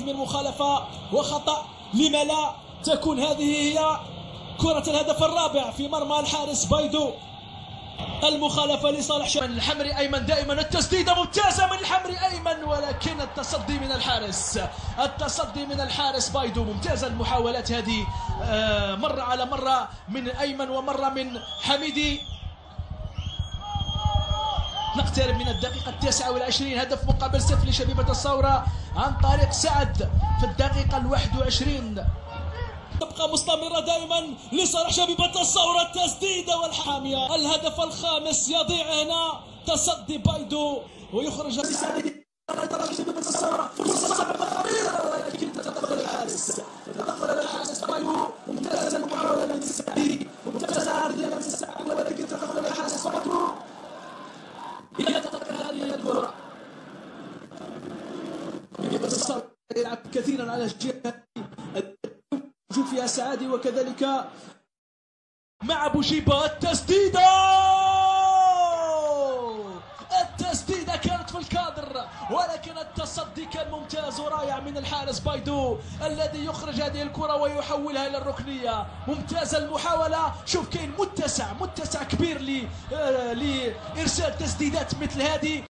من مخالفة وخطأ، لما لا تكون هذه هي كرة الهدف الرابع في مرمى الحارس بايدو. المخالفة لصالح من الحمري أيمن، دائما التسديدة ممتازة من الحمري أيمن، ولكن التصدي من الحارس، التصدي من الحارس بايدو. ممتازة المحاولات هذه، مرة على مرة من أيمن ومرة من حميدي. نقترب من الدقيقة 29، هدف مقابل 0 لشبيبة الثورة عن طريق سعد في الدقيقة 21. تبقى مستمرة دائما لصالح شبيبة الثورة، التسديدة والحامية. الهدف الخامس يضيع هنا، تصدي بايدو ويخرج شبيبة الثورة. فرصة صعبة خطيرة، ولكن تدخل الحارس، تدخل الحارس بايدو. ممتازة المحاولة من السعدي، ممتازة عرضية من السعدي، ولكن تدخل الحارس بايدو. يتذكر هذه الكرة. شبيبة الثورة يلعب كثيرا على الجهة فيها سعادي، وكذلك مع بوشيبة. التسديدة كانت في الكادر، ولكن التصدي كان ممتاز ورائع من الحارس بايدو الذي يخرج هذه الكرة ويحولها إلى الركنية. ممتازة المحاولة. شوف كاين متسع كبير لإرسال تسديدات مثل هذه.